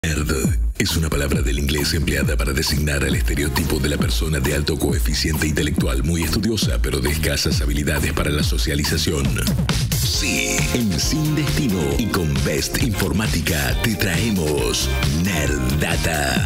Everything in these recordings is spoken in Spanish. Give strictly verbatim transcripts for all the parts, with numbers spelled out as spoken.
Nerd es una palabra del inglés empleada para designar al estereotipo de la persona de alto coeficiente intelectual, muy estudiosa, pero de escasas habilidades para la socialización. Sí, en Sin Destino y con Best Informática te traemos Nerddata.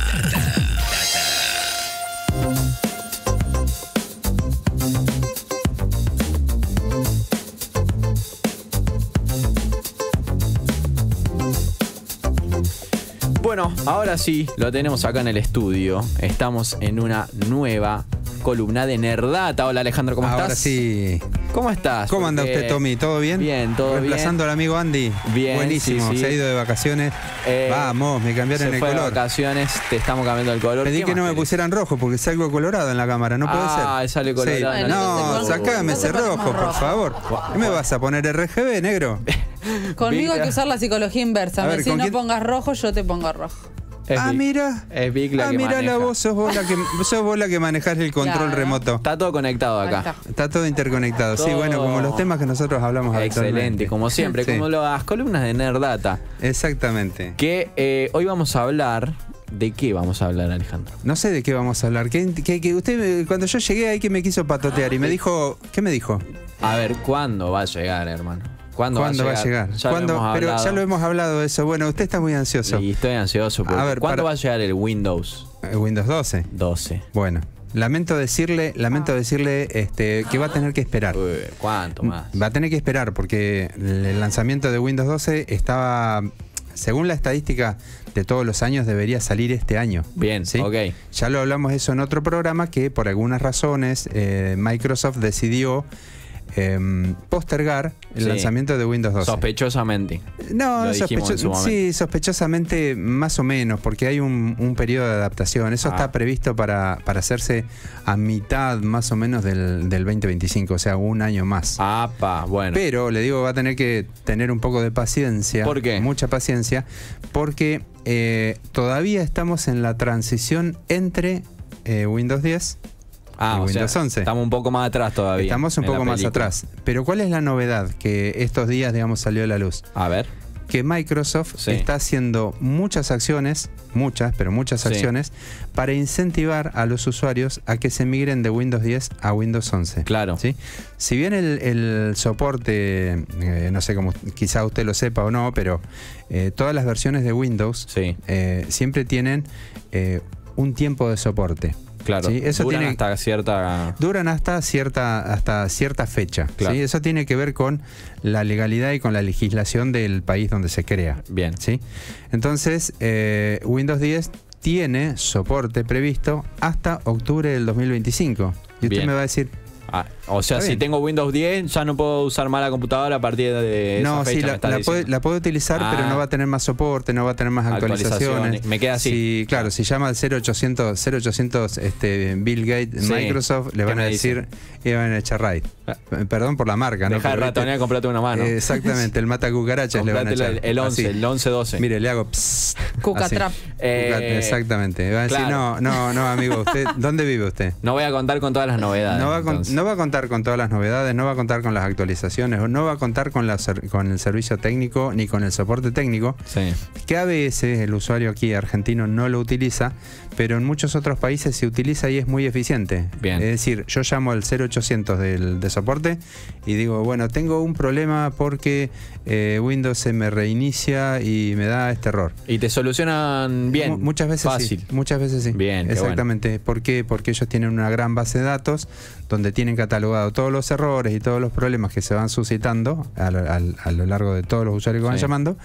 Bueno, ahora sí, lo tenemos acá en el estudio. Estamos en una nueva columna de Nerddata. Hola Alejandro, ¿cómo ahora estás? Sí. ¿Cómo estás? ¿Cómo anda Porque... usted, Tommy? ¿Todo bien? Bien, todo bien. Reemplazando al amigo Andy. Bien, buenísimo, sí, sí. se ha ido de vacaciones. Eh, Vamos, me cambiaron se el fue color. de vacaciones, te estamos cambiando el color. Pedí ¿Qué que más no me querés? pusieran rojo porque salgo colorado en la cámara, no puede Ah, ser. sale colorado. Sí. Bueno, No, entonces, sacame entonces ese rojo, ponemos por rojo. favor. ¿Qué me vas a poner R G B, negro? Conmigo hay Mira. que usar la psicología inversa. A Me ver, decís ¿con no quién? pongas rojo, yo te pongo rojo. Es Ah, Vic. mira. Es Vic la Ah, que mira la maneja. voz, sos vos la que, sos vos la que manejás el control Claro. remoto. Está todo conectado Ahí acá. está. Está todo interconectado. Sí, Todo. bueno, como los temas que nosotros hablamos Excelente, habitualmente. como siempre, Sí. como las columnas de Nerddata. Exactamente. Que eh, hoy vamos a hablar. ¿De qué vamos a hablar, Alejandro? No sé de qué vamos a hablar. ¿Qué, qué- qué- usted, me- cuando yo llegué ahí, que me quiso patotear y me dijo, ¿qué me dijo? A ver, ¿cuándo va a llegar, hermano? ¿Cuándo, ¿Cuándo va a llegar? Ya lo ¿Cuándo? hemos Pero hablado. ya lo hemos hablado de eso. Bueno, usted está muy ansioso. Y estoy ansioso. Porque A ver, ¿cuándo para- va a llegar el Windows Eh, Windows doce. doce? Bueno, lamento decirle, lamento decirle este, que va a tener que esperar. Uy, ¿cuánto más? Va a tener que esperar porque el lanzamiento de Windows doce estaba, según la estadística de todos los años, debería salir este año. Bien, ¿sí? ok. Ya lo hablamos eso en otro programa, que por algunas razones eh, Microsoft decidió eh, postergar el Sí. lanzamiento de Windows doce. Sospechosamente. No, Lo dijimos en su momento. sí, sospechosamente más o menos, porque hay un, un periodo de adaptación. Eso Ah. está previsto para, para hacerse a mitad más o menos del, del veinte veinticinco, o sea, un año más. Apa, bueno. Pero le digo, va a tener que tener un poco de paciencia. ¿Por qué? Mucha paciencia, porque eh, todavía estamos en la transición entre eh, Windows diez ah, y o Windows sea, once. Estamos un poco más atrás todavía. Estamos un en la poco más película. atrás. Pero ¿cuál es la novedad que estos días, digamos, salió a la luz? A ver. Que Microsoft Sí. está haciendo muchas acciones, muchas, pero muchas Sí. acciones, para incentivar a los usuarios a que se migren de Windows diez a Windows once. Claro. ¿Sí? Si bien el, el soporte, eh, no sé cómo, quizá usted lo sepa o no, pero eh, todas las versiones de Windows Sí, eh, siempre tienen eh, un tiempo de soporte. claro. Sí, eso Duran tiene- hasta cierta... Duran hasta cierta, hasta cierta fecha. Claro. ¿sí? Eso tiene que ver con la legalidad y con la legislación del país donde se crea. Bien. ¿sí? Entonces, eh, Windows diez tiene soporte previsto hasta octubre del dos mil veinticinco. Y usted Bien. me va a decir, Ah, o sea, Está si bien. tengo Windows diez, ya no puedo usar más la computadora a partir de esa no, fecha. sí, me la, estás la puede, diciendo. la puede utilizar, Ah. pero no va a tener más soporte, no va a tener más actualizaciones. Actualizaciones. Me queda así. Sí, claro, si llama al cero ochocientos, cero ochocientos este, Bill Gates, Sí. Microsoft, le ¿Qué van a me decir, y van a echar raid. Perdón por la marca, ¿no? Deja de Pero, ratonear y comprate una mano. eh, exactamente, el mata cucarachas le van a Comprate echar. el, el once, Así. el once doce. Mire, le hago psst, Cuca así. trap. Eh, Cuca- Exactamente. Va a decir, claro. no, no, no, amigo, usted, ¿dónde vive usted? No voy a contar con todas las novedades. No va, a con- entonces. no va a contar con todas las novedades, no va a contar con las actualizaciones, o no va a contar con, la ser- con el servicio técnico ni con el soporte técnico, Sí. que a veces el usuario aquí argentino no lo utiliza, pero en muchos otros países se utiliza y es muy eficiente. Bien. Es decir, yo llamo al cero ochocientos del, de soporte y digo, bueno, tengo un problema porque eh, Windows se me reinicia y me da este error. Y te solucionan bien. Mu- Muchas veces Fácil. sí. Muchas veces sí. Bien, qué Exactamente. ¿Por qué? Porque ellos tienen una gran base de datos donde tienen catalogado todos los errores y todos los problemas que se van suscitando a lo, al- a lo largo de todos los usuarios que van Sí. llamando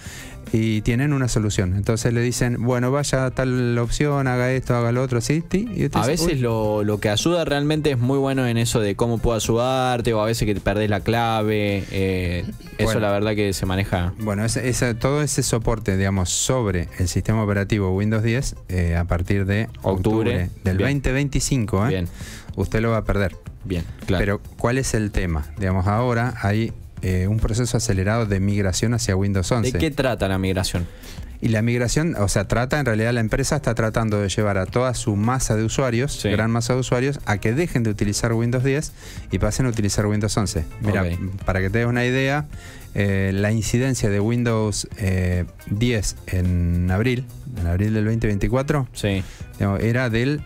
y tienen una solución. Entonces le dicen, bueno, vaya a tal opción, haga esto, haga lo otro, sí, sí. Y usted A dice, veces "Uy". lo, lo que ayuda realmente es muy bueno en eso de cómo puedo ayudarte, o a veces que te perdés la clave. eh, eso Bueno. la verdad que se maneja. Bueno, ese- ese- todo ese soporte, digamos, sobre el sistema operativo Windows diez eh, a partir de octubre, Octubre. del Bien. veinte veinticinco, ¿eh? Bien, usted lo va a perder. bien, claro. Pero, ¿cuál es el tema? Digamos, ahora hay eh, un proceso acelerado de migración hacia Windows once. ¿De qué trata la migración? Y la migración, o sea, trata, en realidad la empresa está tratando de llevar a toda su masa de usuarios, Sí. gran masa de usuarios, a que dejen de utilizar Windows diez y pasen a utilizar Windows once. Mira, Ok. para que te des una idea, eh, la incidencia de Windows eh, diez en abril, en abril del veinte veinticuatro, Sí. digamos, era del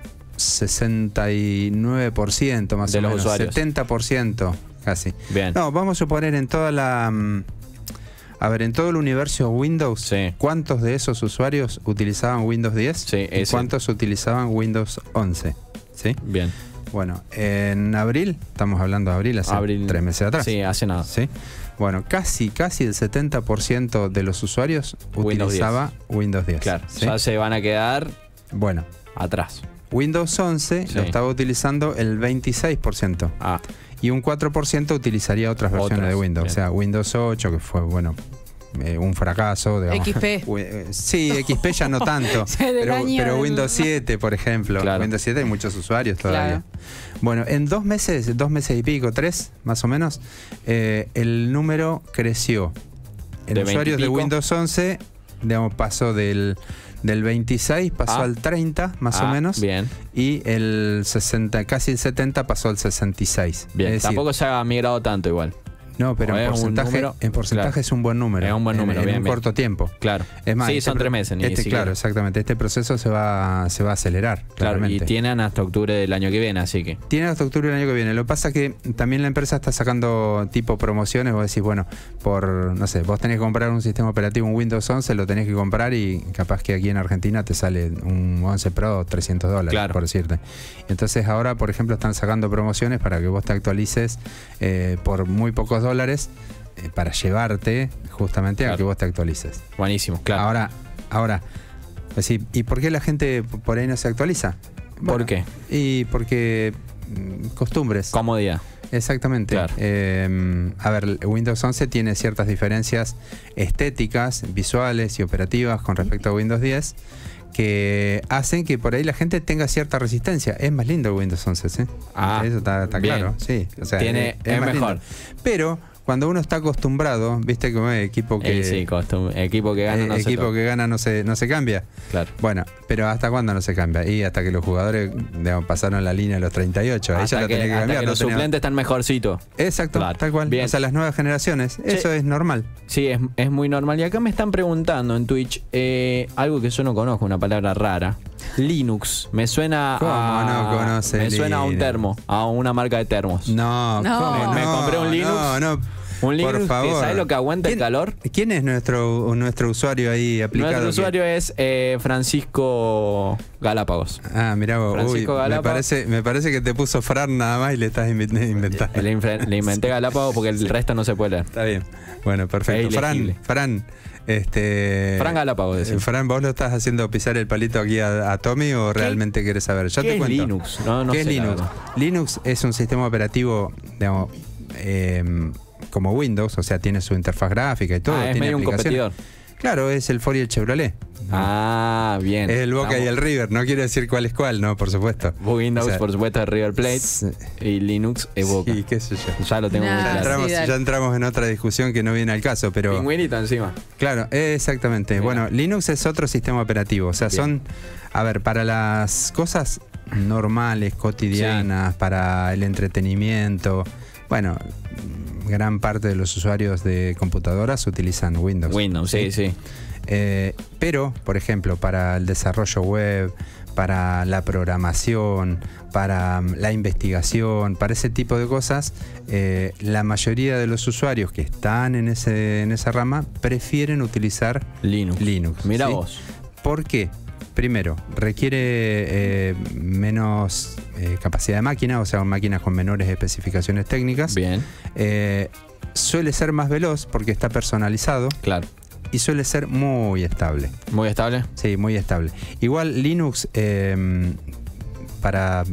sesenta y nueve por ciento más De o los menos, usuarios. setenta por ciento casi. Bien. No, vamos a suponer en toda la... mm, A ver, en todo el universo Windows, Sí. ¿cuántos de esos usuarios utilizaban Windows diez? Sí, ¿Y ese. cuántos utilizaban Windows once? ¿Sí? Bien. Bueno, en abril, estamos hablando de abril, hace Abril. tres meses atrás. Sí, hace nada. ¿Sí? Bueno, casi, casi el setenta por ciento de los usuarios Windows utilizaba Windows diez. Claro. ¿sí? Ya se van a quedar Bueno, atrás. Windows once Sí. lo estaba utilizando el veintiséis por ciento. Ah, Y un cuatro por ciento utilizaría otras versiones Otras, de Windows. bien. O sea, Windows ocho, que fue, bueno, eh, un fracaso. Digamos. X P. Wi- eh, Sí, X P ya no tanto. Del pero año pero del- Windows siete, por ejemplo. Claro. Windows siete hay muchos usuarios todavía. Claro. Bueno, en dos meses, dos meses y pico, tres más o menos, eh, el número creció. En ¿De usuarios veinte y de pico? Windows once, digamos, pasó del, del veintiséis, pasó Ah. al treinta más ah, o menos. Bien. Y el sesenta, casi el setenta pasó al sesenta y seis. Bien. Es decir, Tampoco se ha migrado tanto igual. no, pero es en un porcentaje, número- en porcentaje claro. es un buen número. Es un buen En- número, en, bien, un bien. corto tiempo. Claro. Es más, sí, este son pro- tres meses. Ni Este, siquiera. claro, exactamente. Este proceso se va, se va a acelerar. Claro, y claramente. tienen hasta octubre del año que viene, así que. Tiene hasta octubre del año que viene. Lo que pasa es que también la empresa está sacando tipo promociones. Vos decís, bueno, por, no sé, vos tenés que comprar un sistema operativo, un Windows once, lo tenés que comprar y capaz que aquí en Argentina te sale un once Pro trescientos dólares, Claro. por decirte. Entonces ahora, por ejemplo, están sacando promociones para que vos te actualices eh, por muy pocos dólares eh, para llevarte justamente a Claro. que vos te actualices. Buenísimo, claro. Ahora, ahora, pues sí, ¿y por qué la gente por ahí no se actualiza? ¿Por qué? Y porque mm, costumbres. Comodidad. Exactamente. Claro. Eh, a ver, Windows once tiene ciertas diferencias estéticas, visuales y operativas con respecto a Windows diez que hacen que por ahí la gente tenga cierta resistencia. Es más lindo el Windows once, ¿sí? Ah, Eso está, está bien. claro. Sí, o sea, Tiene- es más mejor. lindo. Pero cuando uno está acostumbrado, viste como es equipo que Eh, sí, costum- equipo que gana eh, no se equipo toca. que gana no se no se cambia. Claro. Bueno, pero ¿hasta cuándo no se cambia? Y hasta que los jugadores digamos, pasaron la línea de los treinta y ocho. Ahí ya Hasta lo que, tenés que hasta cambiar. que no los tenés- suplentes están mejorcitos. Exacto, Claro. tal cual. Bien. O sea, las nuevas generaciones. Eso es normal. Sí, es, es muy normal. Y acá me están preguntando en Twitch eh, algo que yo no conozco, una palabra rara. Linux. Me suena ¿Cómo a. no conoce Me suena a un Linux? termo, a una marca de termos. No, No. ¿cómo Me no? compré un Linux. No, no. Un Linux por que favor. ¿sabe lo que aguanta el ¿Quién- calor? ¿Quién es nuestro, nuestro usuario ahí aplicado? Nuestro que- usuario es eh, Francisco Galápagos. Ah, mirá vos. Uy, Francisco me Galápagos. parece, me parece que te puso Fran nada más y le estás invi- inventando. Le, infe- le inventé Galápagos porque el resto no se puede leer. Está bien. Bueno, perfecto. Es Fran, ilegible. Fran, este. Fran Galápagos, eh, decimos. Fran, ¿vos lo estás haciendo pisar el palito aquí a, a Tommy o realmente querés saber? Yo ¿Qué te es cuento. Linux? No, no ¿Qué sé, es la Linux? verdad. Linux es un sistema operativo, digamos, eh, como Windows, o sea, tiene su interfaz gráfica y todo. Ah, es tiene medio un aplicaciones. competidor. Claro, es el Ford y el Chevrolet. Ah, bien. Es el Boca y Estamos- el River, no quiere decir cuál es cuál, no, por supuesto. Windows, O sea, por supuesto, es River Plate. Sí, Y Linux es Boca. qué sé yo. Ya lo tengo Nah, muy Ya claro. entramos, sí, dale. ya entramos en otra discusión que no viene al caso, pero Pingüinito encima. claro, exactamente. Mira. Bueno, Linux es otro sistema operativo, o sea, Bien. son, a ver, para las cosas normales, cotidianas, para el entretenimiento, bueno, gran parte de los usuarios de computadoras utilizan Windows. Windows, sí, sí. Eh, pero, por ejemplo, para el desarrollo web, para la programación, para um, la investigación, para ese tipo de cosas, eh, la mayoría de los usuarios que están en, ese, en esa rama prefieren utilizar Linux. Linux. Mira ¿sí? vos. ¿Por qué? Primero, requiere eh, menos eh, capacidad de máquina, o sea, máquinas con menores especificaciones técnicas. Bien, Eh, suele ser más veloz porque está personalizado claro. y suele ser muy estable. Muy estable. Sí, muy estable. Igual Linux, eh, para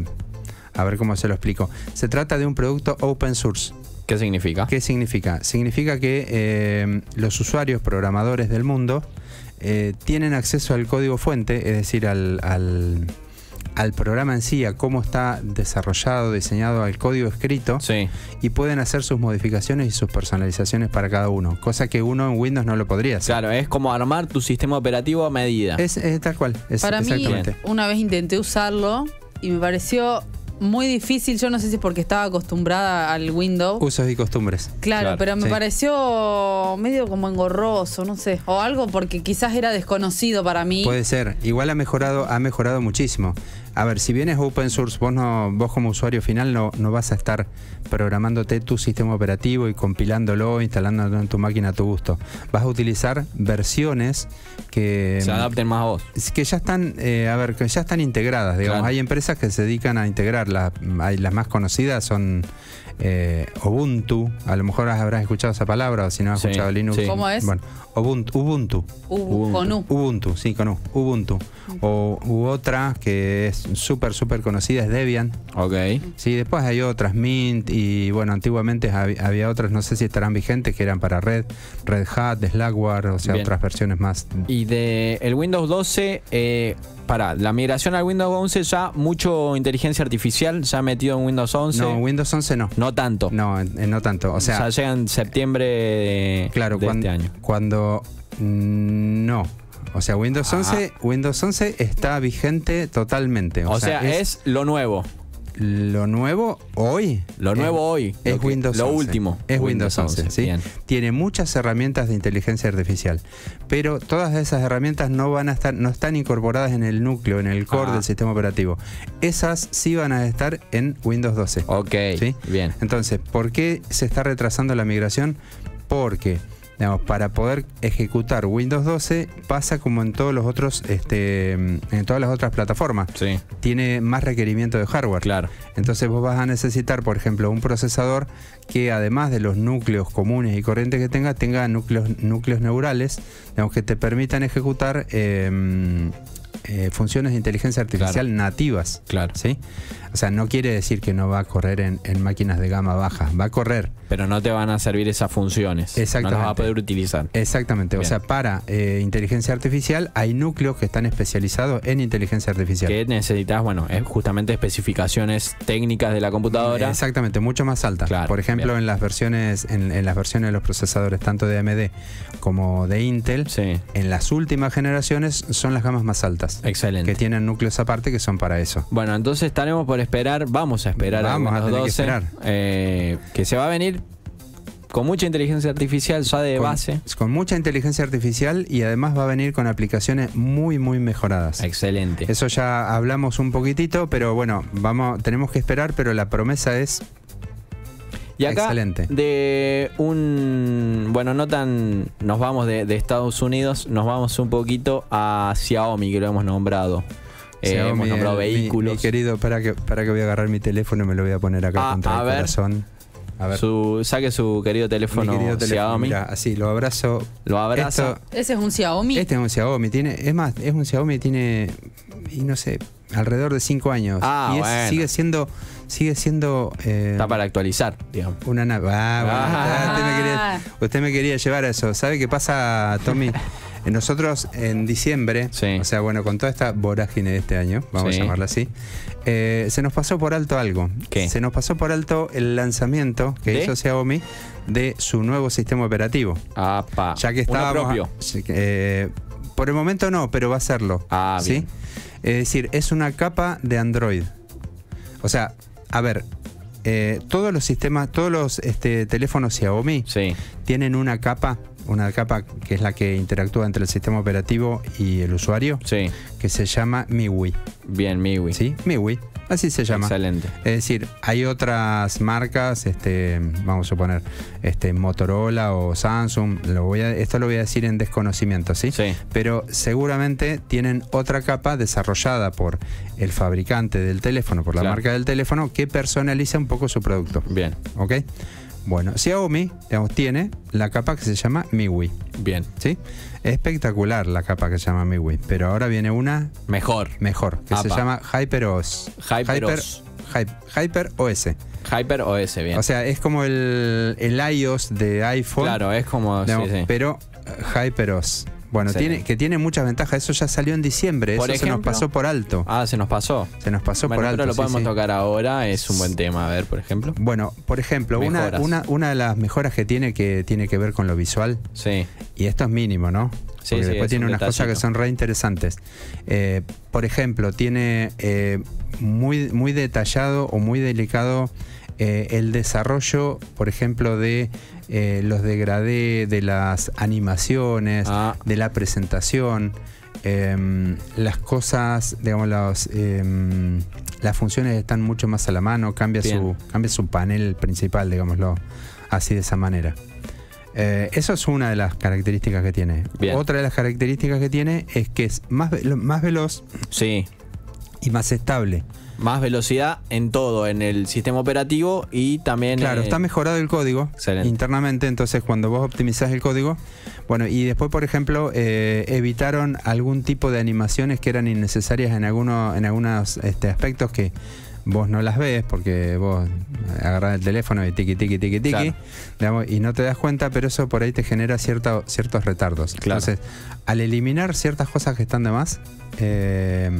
a ver cómo se lo explico, se trata de un producto open source. ¿Qué significa? ¿Qué significa? Significa que eh, los usuarios programadores del mundo eh, tienen acceso al código fuente, es decir, al, al, al programa en sí, a cómo está desarrollado, diseñado, al código escrito, Sí. y pueden hacer sus modificaciones y sus personalizaciones para cada uno, cosa que uno en Windows no lo podría hacer. Claro, es como armar tu sistema operativo a medida. Es, es tal cual, es Para mí, exactamente. una vez intenté usarlo y me pareció muy difícil. Yo no sé si es porque estaba acostumbrada al Windows. Usos y costumbres. Claro, Claro, pero me sí. pareció medio como engorroso, no sé. O algo porque quizás era desconocido para mí. Puede ser. Igual ha mejorado, ha mejorado muchísimo. A ver, si bien es open source, vos no, vos como usuario final no, no vas a estar programándote tu sistema operativo y compilándolo, instalándolo en tu máquina a tu gusto. Vas a utilizar versiones que Se adapten más a vos. que ya están, eh, a ver, que ya están integradas, digamos. Claro. Hay empresas que se dedican a integrarlas. Hay, las más conocidas son eh, Ubuntu. A lo mejor habrás escuchado esa palabra, o si no has Sí, escuchado Linux. sí. ¿Cómo es? Bueno, Ubuntu. Ubuntu. U- con U. Ubuntu, sí, con U. Ubuntu. O u otra que es súper, súper conocida es Debian. Ok. Sí, después hay otras, Mint, y bueno, antiguamente hab- había otras, no sé si estarán vigentes, que eran para Red, Red Hat, Slackware, o sea, Bien. otras versiones más. Y de el Windows doce, eh, para la migración al Windows once, ya mucho inteligencia artificial ya metido en Windows once. No, Windows once no. No tanto. No, eh, no tanto. O sea, ya llega en septiembre de, claro, de cuando, este año. cuando mm, no. O sea, Windows Ah. once, Windows once está vigente totalmente. O, sea, es, lo nuevo. lo nuevo hoy. Lo nuevo es, hoy. Es lo que- Windows lo once. último. Es Windows once, ¿sí? Bien. Tiene muchas herramientas de inteligencia artificial, pero todas esas herramientas no van a estar, no están incorporadas en el núcleo, en el core Ah. del sistema operativo. Esas sí van a estar en Windows doce. Ok. ¿Sí? Bien. Entonces, ¿por qué se está retrasando la migración? Porque, digamos, para poder ejecutar Windows doce pasa como en todos los otros, este, en todas las otras plataformas. Sí. Tiene más requerimiento de hardware. Claro. Entonces vos vas a necesitar, por ejemplo, un procesador que además de los núcleos comunes y corrientes que tenga, tenga núcleos, núcleos neurales, digamos, que te permitan ejecutar eh, eh, funciones de inteligencia artificial Claro. nativas. Claro. ¿Sí? O sea, no quiere decir que no va a correr en, en máquinas de gama baja, va a correr. Pero no te van a servir esas funciones. Exactamente. No las vas a poder utilizar. Exactamente, o Bien. sea, para eh, inteligencia artificial hay núcleos que están especializados en inteligencia artificial. Que necesitas, bueno, es justamente especificaciones técnicas de la computadora. Exactamente, mucho más altas. Claro, Por ejemplo, bien. en las versiones, en, en las versiones de los procesadores tanto de A M D como de Intel, Sí. en las últimas generaciones son las gamas más altas, Excelente. que tienen núcleos aparte que son para eso. Bueno, entonces estaremos por esperar, vamos a esperar Vamos a a tener que Windows doce, esperar. eh, que se va a venir con mucha inteligencia artificial ya de Con- base. Con mucha inteligencia artificial y además va a venir con aplicaciones muy, muy mejoradas. Excelente. Eso ya hablamos un poquitito, pero bueno, vamos, tenemos que esperar, pero la promesa es Y acá excelente. de un, bueno, no tan, nos vamos de, de Estados Unidos, nos vamos un poquito a Xiaomi, que lo hemos nombrado. Eh, Xiaomi, hemos nombrado el- mi- vehículos. Mi, querido, para que, para que voy a agarrar mi teléfono y me lo voy a poner acá Ah, contra a el ver. corazón. A ver. Su, saque su querido Mi teléfono, querido teléfono, Xiaomi. mirá, así lo abrazo. Lo abraza. Esto- Ese es un Xiaomi. este es un Xiaomi, tiene, es más, es un Xiaomi, tiene, y no sé, alrededor de cinco años. Ah, y es- bueno. sigue siendo, sigue siendo eh, Está para actualizar, digamos. una nave. Ah, bueno, Ah. usted, me quería, usted me quería llevar a eso. ¿Sabe qué pasa, Tommy? Nosotros en diciembre, Sí. o sea, bueno, con toda esta vorágine de este año, vamos Sí. a llamarla así, eh, se nos pasó por alto algo. ¿Qué? Se nos pasó por alto el lanzamiento que ¿De? hizo Xiaomi de su nuevo sistema operativo. Apa. Ya que Uno estábamos. propio. Sí, eh, por el momento no, pero va a serlo. Ah, ¿sí? bien. Es decir, es una capa de Android. O sea, a ver, eh, todos los sistemas, todos los este, teléfonos Xiaomi Sí. tienen una capa, una capa que es la que interactúa entre el sistema operativo y el usuario, Sí. que se llama M I U I. Bien, MIUI. ¿Sí? M I U I. Así se llama. Excelente. Es decir, hay otras marcas, este, vamos a suponer, este, Motorola o Samsung, lo voy a, esto lo voy a decir en desconocimiento, ¿sí? Sí. Pero seguramente tienen otra capa desarrollada por el fabricante del teléfono, por la Claro. marca del teléfono, que personaliza un poco su producto. Bien. ¿Ok? Bueno, Xiaomi, digamos, tiene la capa que se llama M I U I, Bien. ¿sí? Espectacular la capa que se llama M I U I, pero ahora viene una Mejor. mejor, que se Apa. llama HyperOS. HyperOS. Hyper, Hyper O S. Hyper O S, bien. O sea, es como el, el iOS de iPhone, claro, es como. digamos, sí, sí. pero eh, HyperOS. Bueno, Excelente. tiene, que tiene muchas ventajas. Eso ya salió en diciembre. Por Eso se nos ejemplo. pasó por alto. Ah, se nos pasó. Se nos pasó Bueno, por alto. pero lo sí, podemos sí. tocar ahora, es un buen tema. A ver, por ejemplo. Bueno, por ejemplo, una, Mejoras. una, una de las mejoras que tiene que tiene que ver con lo visual, Sí. y esto es mínimo, ¿no? Sí, Porque sí, después es tiene un unas cosas que detallito. son re interesantes. Eh, por ejemplo, tiene eh, muy, muy detallado o muy delicado eh, el desarrollo, por ejemplo, de eh, los degradé, de las animaciones, Ah. de la presentación. Eh, las cosas, digamos, los, eh, las funciones están mucho más a la mano, cambia Bien. su, cambia su panel principal, digámoslo así, de esa manera. Eh, eso es una de las características que tiene. Bien. Otra de las características que tiene es que es más, ve- más veloz Sí. y más estable. Más velocidad en todo, en el sistema operativo y también... Claro, eh, está mejorado el código Excelente. internamente, entonces cuando vos optimizás el código, bueno, y después, por ejemplo, eh, evitaron algún tipo de animaciones que eran innecesarias en algunos en algunos este, aspectos que vos no las ves porque vos agarrás el teléfono y tiqui, tiqui, tiqui, tiqui, Claro. digamos, y no te das cuenta, pero eso por ahí te genera cierta, ciertos retardos. Claro. Entonces, al eliminar ciertas cosas que están de más, eh,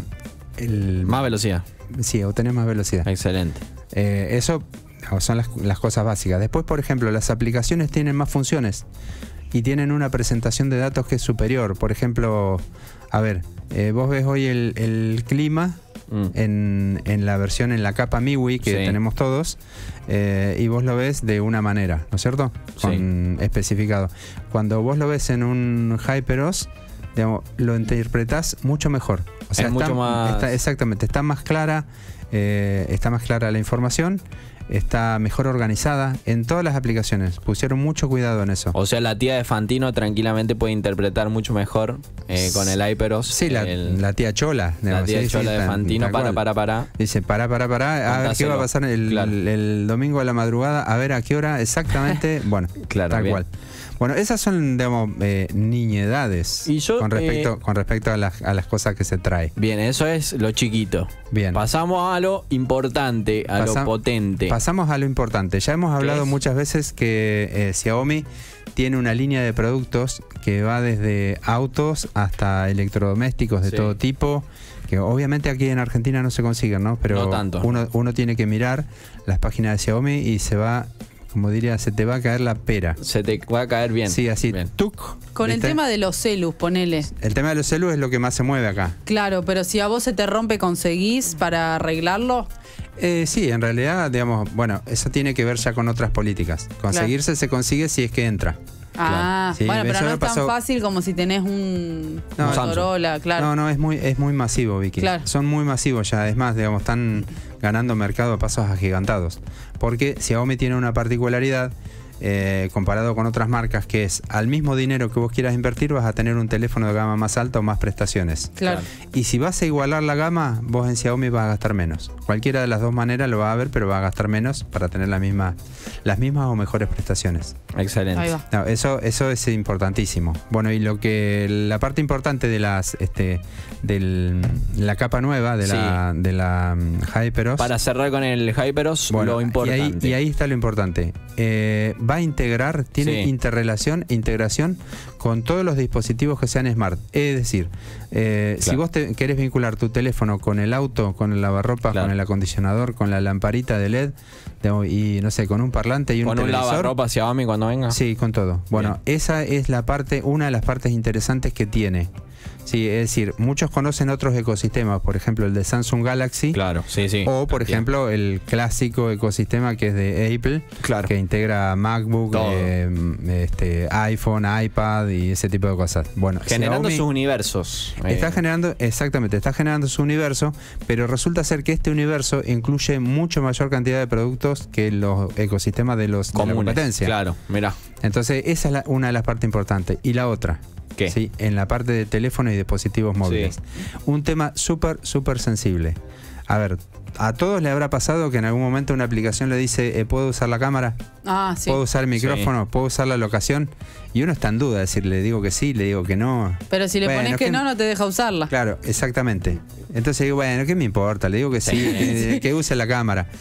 el, Más velocidad. sí, obtenés más velocidad. Excelente. Eh, eso son las, las cosas básicas. Después, por ejemplo, las aplicaciones tienen más funciones y tienen una presentación de datos que es superior. Por ejemplo, a ver, eh, vos ves hoy el, el clima Mm. en, en la versión, en la capa M I U I que Sí. tenemos todos, eh, y vos lo ves de una manera, ¿no es cierto? Con especificado. Cuando vos lo ves en un HyperOS, digamos, lo interpretás mucho mejor. O sea, Es está, mucho más- está- exactamente, está más clara, eh, está más clara la información, está mejor organizada en todas las aplicaciones. Pusieron mucho cuidado en eso. O sea, la tía de Fantino tranquilamente puede interpretar mucho mejor eh, con el HyperOS. Sí, la, el- la tía Chola. la digamos, tía sí, sí, Chola de tal- Fantino. tal Para, cual. para, para. Dice, pará, pará, pará, a ver qué va a Contáselo. pasar el, Claro. el domingo a la madrugada, a ver a qué hora exactamente. Bueno, Claro, tal bien. cual. Bueno, esas son, digamos, eh, niñedades Y yo, con respecto, eh, con respecto a, las, a las cosas que se trae. Bien, eso es lo chiquito. Bien. Pasamos a lo importante, a Pasa- lo potente. Pasamos a lo importante. Ya hemos hablado es? muchas veces que eh, Xiaomi tiene una línea de productos que va desde autos hasta electrodomésticos de Sí. todo tipo, que obviamente aquí en Argentina no se consiguen, ¿no? Pero No tanto. Uno, uno tiene que mirar las páginas de Xiaomi y se va, como diría, se te va a caer la pera. Se te va a caer bien. Sí, así, Bien. tuc. Con el ¿viste? tema de los celus, ponele. El tema de los celus es lo que más se mueve acá. Claro, pero si a vos se te rompe, ¿conseguís para arreglarlo? Eh, sí, en realidad, digamos, bueno, eso tiene que ver ya con otras políticas. Conseguirse se consigue si es que entra. Ah, Sí, bueno, pero eso no me es tan pasó- fácil como si tenés un No, Motorola, claro. No, no, es muy, es muy masivo, Vicky. Claro. Son muy masivos ya. Es más, digamos, están ganando mercado a pasos agigantados. Porque Xiaomi tiene una particularidad eh, comparado con otras marcas, que es al mismo dinero que vos quieras invertir, vas a tener un teléfono de gama más alta o más prestaciones. Claro. Y si vas a igualar la gama, vos en Xiaomi vas a gastar menos. Cualquiera de las dos maneras lo va a ver, pero va a gastar menos para tener la misma, las mismas o mejores prestaciones. Excelente. Ahí va. No, eso, eso es importantísimo. Bueno, y lo que la parte importante de las, este, del, la capa nueva de la, de la um, HyperOS. Para cerrar con el HyperOS, Bueno, lo y importante. ahí, y ahí está lo importante. Eh, va a integrar, tiene Sí. interrelación, integración con todos los dispositivos que sean smart. Es decir, eh, si Claro. vos te querés vincular tu teléfono con el auto, con el lavarropas, Claro. con el acondicionador, con la lamparita de L E D, digamos, y no sé, con un parlante y un Con un televisor. lavarropa Xiaomi cuando venga. Sí, con todo. Bueno, esa es la parte, una de las partes interesantes que tiene. Sí, es decir, muchos conocen otros ecosistemas, por ejemplo el de Samsung Galaxy, Claro, sí, sí. o por Bien. ejemplo el clásico ecosistema que es de Apple, Claro. que integra MacBook, Todo. eh, este, iPhone, iPad y ese tipo de cosas. Bueno, Generando Xiaomi sus universos. está Eh, generando, exactamente, está generando su universo, pero resulta ser que este universo incluye mucho mayor cantidad de productos que los ecosistemas de los de la comunes. competencia. Claro, mirá. Entonces, esa es la- una de las partes importantes. Y la otra, ¿Qué? ¿sí? En la parte de teléfono y dispositivos móviles. Un tema súper, súper sensible. A ver, a todos le habrá pasado que en algún momento una aplicación le dice, eh, ¿puedo usar la cámara? Ah, sí. ¿Puedo usar el micrófono? ¿Puedo usar la locación? Y uno está en duda, es decir, le digo que sí, le digo que no. Pero si le Bueno, pones es que, que- no, no te deja usarla. Claro, exactamente. Entonces digo, bueno, ¿qué me importa? Le digo que sí, Sí. que, que use la cámara.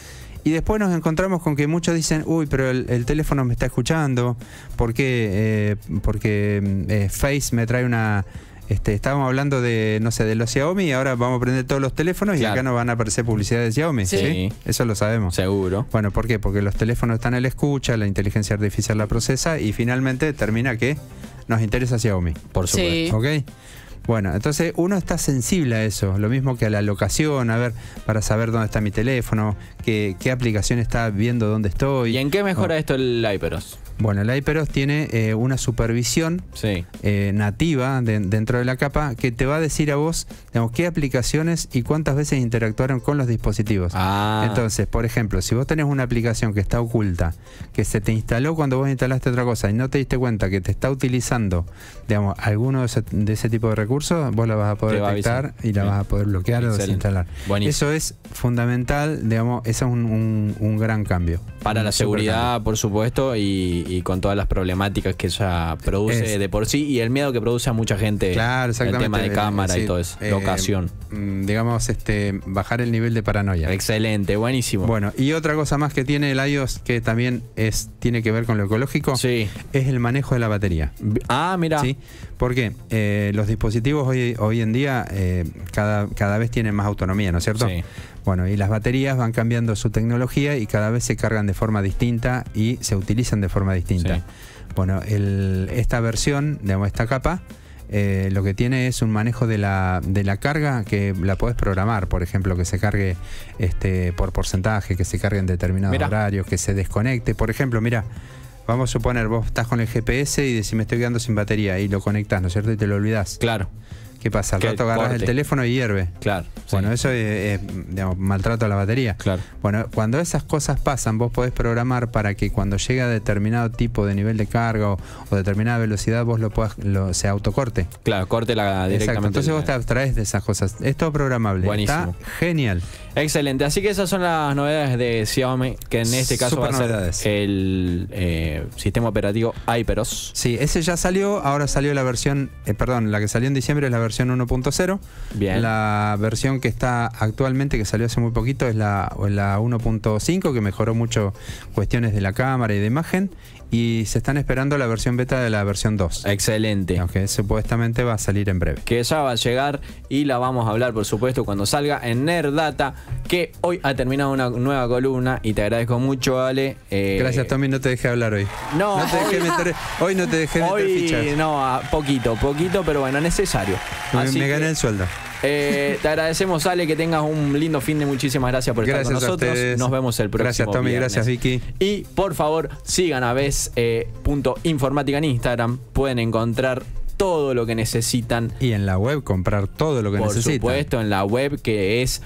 Y después nos encontramos con que muchos dicen, uy, pero el, el teléfono me está escuchando, ¿por qué? Eh, porque eh, Face me trae una... Este, estábamos hablando de, no sé, de los Xiaomi y ahora vamos a prender todos los teléfonos claro. y acá nos van a aparecer publicidad de Xiaomi. Sí. ¿sí? Eso lo sabemos. Seguro. Bueno, ¿por qué? Porque los teléfonos están en la escucha, la inteligencia artificial la procesa y finalmente termina que nos interesa Xiaomi. Por supuesto. Sí. ¿Ok? Bueno, entonces uno está sensible a eso, lo mismo que a la locación, a ver, para saber dónde está mi teléfono, qué, qué aplicación está viendo dónde estoy. ¿Y en qué mejora oh. esto el HyperOS? Bueno, el HyperOS tiene eh, una supervisión sí. eh, nativa de, dentro de la capa que te va a decir a vos, digamos, qué aplicaciones y cuántas veces interactuaron con los dispositivos. Ah. Entonces, por ejemplo, si vos tenés una aplicación que está oculta, que se te instaló cuando vos instalaste otra cosa y no te diste cuenta que te está utilizando, digamos, alguno de ese, de ese tipo de recursos, vos la vas a poder detectar y la sí. vas a poder bloquear Excelente. o desinstalar. Buenísimo. Eso es fundamental, digamos, eso es un, un, un gran cambio. Para la seguridad, por supuesto, y, y con todas las problemáticas que ella produce es. de por sí y el miedo que produce a mucha gente. Claro, exactamente. El tema de cámara sí, y todo eso. Eh, locación. Digamos, este, bajar el nivel de paranoia. Excelente, buenísimo. Bueno, y otra cosa más que tiene el iOS que también es tiene que ver con lo ecológico sí. es el manejo de la batería. Ah, mira. ¿Sí? ¿Por qué? Eh, los dispositivos hoy, hoy en día eh, cada, cada vez tienen más autonomía, ¿no es cierto? Sí. Bueno, y las baterías van cambiando su tecnología y cada vez se cargan de forma distinta y se utilizan de forma distinta. Sí. Bueno, el, esta versión, digamos, esta capa, eh, lo que tiene es un manejo de la, de la carga que la podés programar, por ejemplo, que se cargue este, por porcentaje, que se cargue en determinados Mirá. horarios, que se desconecte. Por ejemplo, mira, vamos a suponer, vos estás con el G P S y decís me estoy quedando sin batería y lo conectás, ¿no es cierto? Y te lo olvidás. Claro. ¿Qué pasa? Al rato agarras el teléfono y hierve. Claro. Bueno, sí. eso es, es digamos, maltrato a la batería. Claro. Bueno, cuando esas cosas pasan, vos podés programar para que cuando llegue a determinado tipo de nivel de carga o, o determinada velocidad, vos lo puedas, lo, se autocorte. Claro, corte la directamente. Exacto. Entonces vos te abstraes de esas cosas. Es todo programable. Buenísimo. Está genial. Excelente. Así que esas son las novedades de Xiaomi, que en este caso Super va a ser novedades. el eh, sistema operativo HyperOS. Sí, ese ya salió. Ahora salió la versión, eh, perdón, la que salió en diciembre es la versión uno punto cero. Bien. La versión que está actualmente, que salió hace muy poquito, es la, la uno punto cinco, que mejoró mucho cuestiones de la cámara y de imagen. Y se están esperando la versión beta de la versión dos. Excelente. Aunque supuestamente va a salir en breve. Que ya va a llegar y la vamos a hablar, por supuesto, cuando salga en Nerdata, que hoy ha terminado una nueva columna y te agradezco mucho, Ale. Eh, Gracias, Tommy, no te dejé hablar hoy. No, no te dejé hoy, meter, hoy no te dejé meter hoy, fichas. No, a poquito, poquito, pero bueno, necesario. Me, Así me gané que, el sueldo. Eh, te agradecemos, Ale, que tengas un lindo fin de. Muchísimas gracias por gracias estar con nosotros. Ustedes. Nos vemos el próximo Gracias, Tommy. viernes. Gracias, Vicky. Y por favor, sigan a Bes eh, punto informática en Instagram. Pueden encontrar todo lo que necesitan. Y en la web comprar todo lo que por necesitan. Por supuesto, en la web que es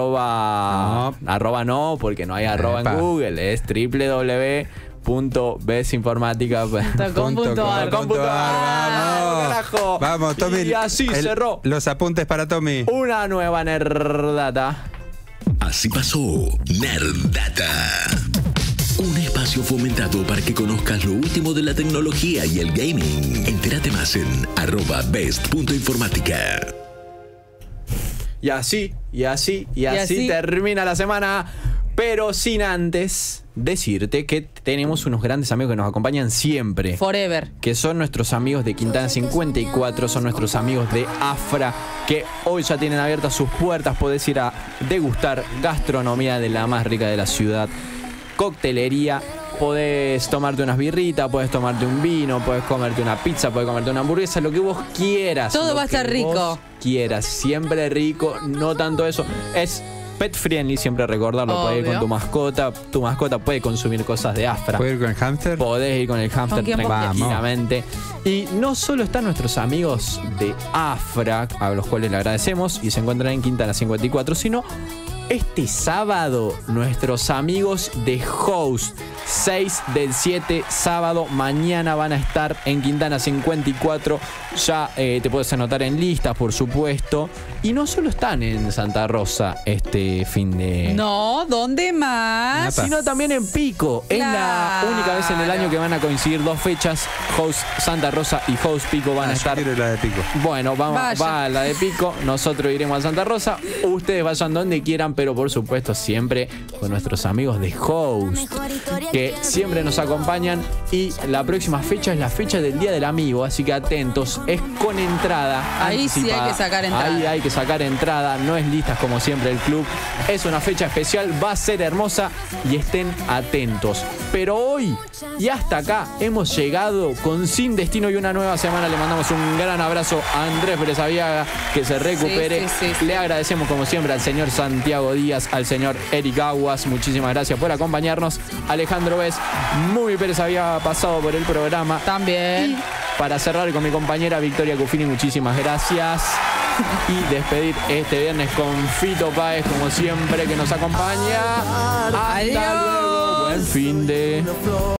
arroba no, arroba no porque no hay arroba Epa. en Google. Es doble u doble u doble u punto besinformática punto com punto ar. Vamos, vamos, Tommy. Y así el, cerró. Los apuntes para Tommy. Una nueva Nerdata. Así pasó Nerdata. Un espacio fomentado para que conozcas lo último de la tecnología y el gaming. Entérate más en arroba best punto informática. Y así, y así, y, y así, así termina la semana. Pero sin antes decirte que tenemos unos grandes amigos que nos acompañan siempre. Forever. Que son nuestros amigos de Quintana cincuenta y cuatro, son nuestros amigos de Afra, que hoy ya tienen abiertas sus puertas. Podés ir a degustar gastronomía de la más rica de la ciudad, coctelería. Podés tomarte unas birritas, podés tomarte un vino, podés comerte una pizza, podés comerte una hamburguesa, lo que vos quieras. Todo va a estar rico. Vos quieras, siempre rico, no tanto eso. Es pet friendly, siempre recordarlo. Obvio. Podés ir con tu mascota. Tu mascota puede consumir cosas de Afra. ¿Puedes ir con el hámster? Podés ir con el hámster tranquilamente. Y no solo están nuestros amigos de Afra, a los cuales le agradecemos, y se encuentran en Quintana cincuenta y cuatro, sino este sábado nuestros amigos de Host. seis del siete, sábado, mañana van a estar en Quintana cincuenta y cuatro. ya eh, te puedes anotar en listas, por supuesto. Y no solo están en Santa Rosa este fin de... No, ¿dónde más? Napa. Sino también en Pico. Es la Claro. única vez en el año que van a coincidir dos fechas. Host Santa Rosa y Host Pico van Ah, a yo estar... quiero la de Pico. Bueno, vamos, Vaya. va a la de Pico, nosotros iremos a Santa Rosa, ustedes vayan donde quieran, pero por supuesto siempre con nuestros amigos de Host, que siempre nos acompañan, y la próxima fecha es la fecha del Día del Amigo, así que atentos, es con entrada Ahí sí anticipada. hay que sacar entrada. Ahí hay que sacar entrada, no es listas como siempre el club, es una fecha especial, va a ser hermosa y estén atentos. Pero hoy y hasta acá hemos llegado con Sin Destino y una nueva semana. Le mandamos un gran abrazo a Andrés Pérez Aviaga, que se recupere. Sí, sí, sí, sí. Le agradecemos como siempre al señor Santiago Díaz, al señor Eric Aguas, muchísimas gracias por acompañarnos. Alejandro Vez, muy Pérez había pasado por el programa. También. Para cerrar con mi compañera Victoria Cufini, muchísimas gracias. Y despedir este viernes con Fito Páez, como siempre, que nos acompaña. Hasta Adiós. luego, buen fin de...